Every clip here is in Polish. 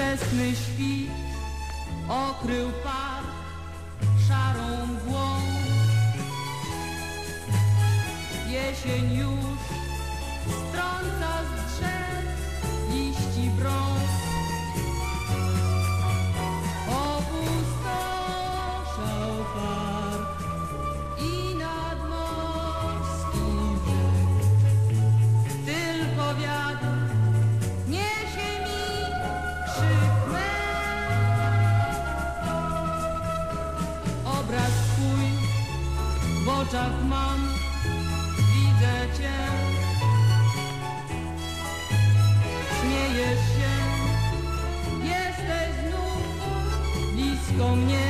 Wczesny świt okrył park szarą mgłą. Jesień już strąca z drzew liści brąz. Opustoszał park i nadmorski brzeg. Tylko wiatr niesie mi krzyk me. Obraz twój w oczach mam, widzę cię. Śmiejesz się, jesteś znów blisko mnie.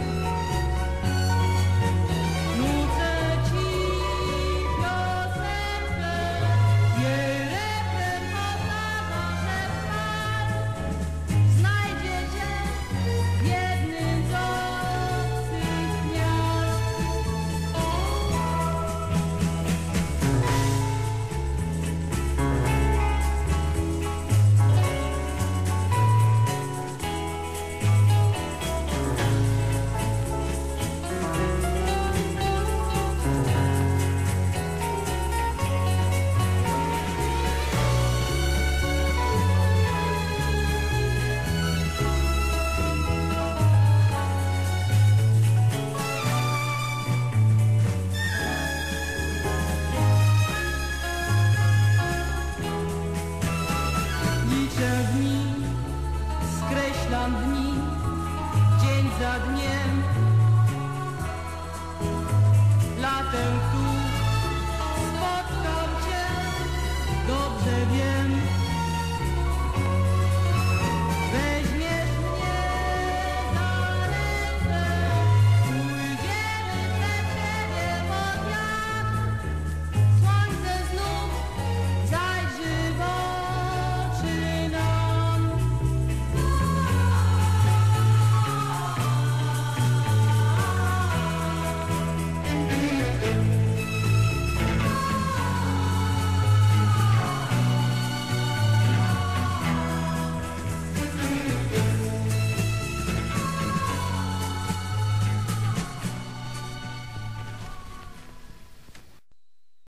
Nucę ci piosenkę, jej refren powtarza, że stal znajdzie cię w jednym z obcych miast. Liczę dni, skreślam dni, dzień za dniem. Latem,